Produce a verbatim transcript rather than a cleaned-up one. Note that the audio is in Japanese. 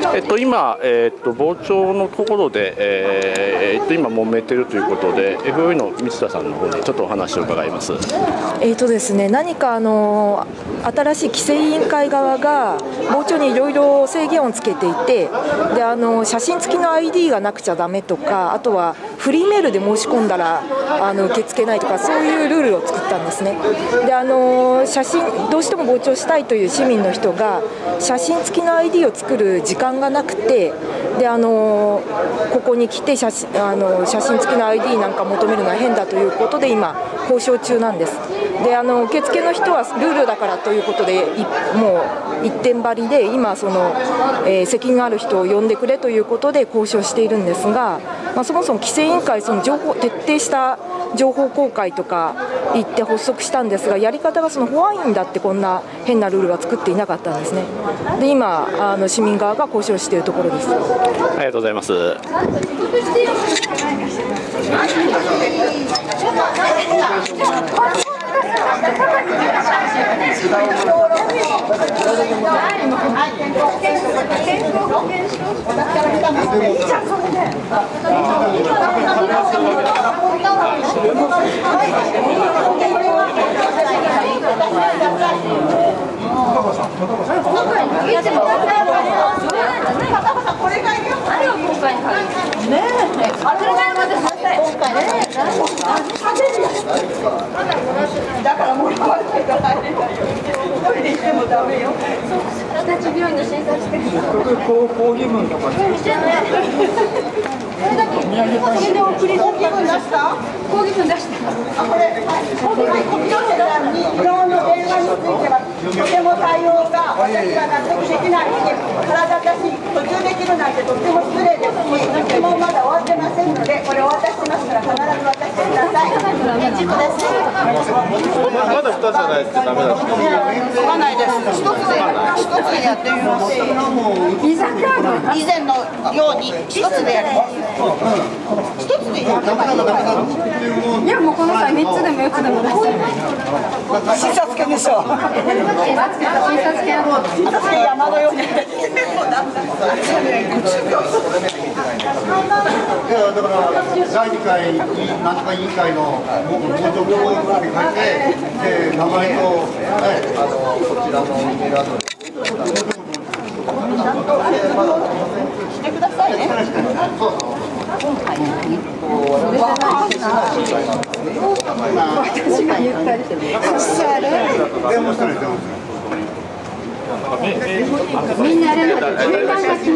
えっと、今、えっと、傍聴のところで、えー、えっと、今、揉めてるということで、エフオーイー の三田さんの方にちょっとお話を伺います。 えーとですね、何かあの新しい規制委員会側が傍聴にいろいろ制限をつけていて、であの写真付きの アイディー がなくちゃだめとか、あとはフリーメールで申し込んだらあの受け付けないとか、そういうルールを作ったんですね。であの写真どうしても傍聴したいという市民の人が写真付きの アイディー を作る時間がなくて、であのここに来て写真あの写真付きの アイディー なんか求めるのは変だということで今交渉中なんです。であの受付の人はルールだからということでもう一点張りで今その、えー、責任ある人を呼んでくれということで交渉しているんですが、まあ、そもそも規制委員会その情報徹底した情報公開とか言って発足したんですが、やり方がその保安院だってこんな変なルールは作っていなかったんですね。で今あの市民側が交渉しているところです。 ありがとうございます。 だからもう変わっていかないで、一人で行ってもダメよ。足立病院の診察してる。抗議文とか。これで送り抗議文出した？抗議文出した。あ、これ、はい。国交省さんに昨日の電話についてはとても対応が私は納得できないし、体だし途中できるなんてとても失礼です。質問まだ終わってませんので、これお渡ししますから必ず渡してください。返事ください。 まだふたつじゃないとダメだ。 わかんないです。一つで一つでやってみます。以前のように一つでやります。一つでやればいい。 いやもうこの際三つでも四つでも診察券でしょ。診察券私山のように。 だからだいにかいなんとか委員会の傍聴票を書いて、で名前と、ね、あのこちらのイメールアドレス。 してくださいね。 そうそう。 私が言ったりしてみんなあれなんで順番が決